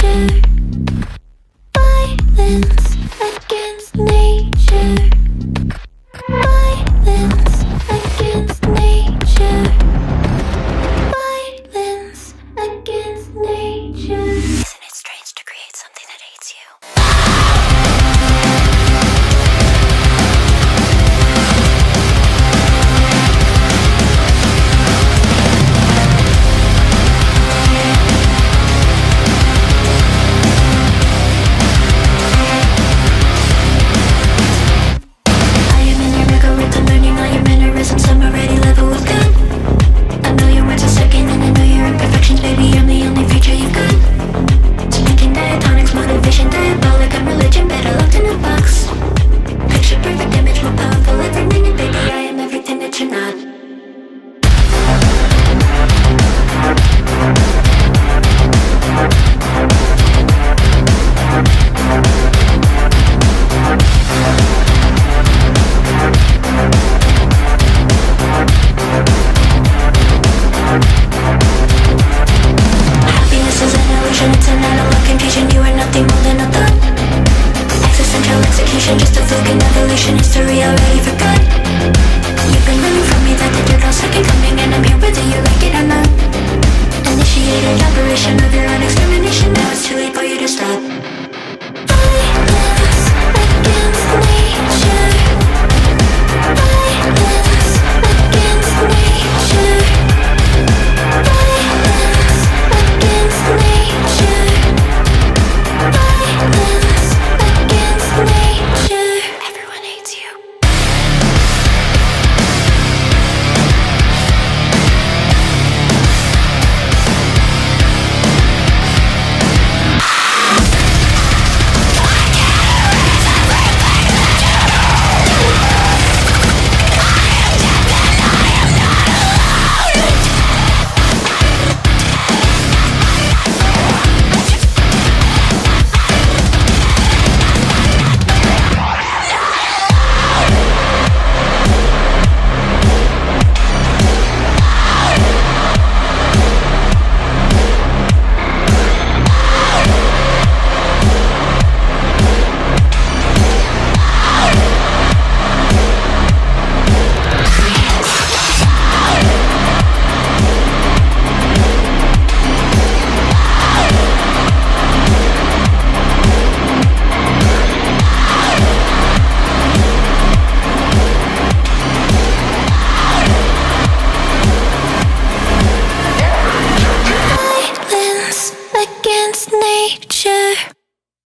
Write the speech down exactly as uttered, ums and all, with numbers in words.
Just a fluke in evolution, history already forgot. You've been running from me, that the dirt all second coming, and I'm here whether you like it or not. Initiated operation of your own extermination, now it's too late for you to stop. Violence against nature. Violence against nature. Violence against nature. Violence against nature. Everyone hates you. Against nature.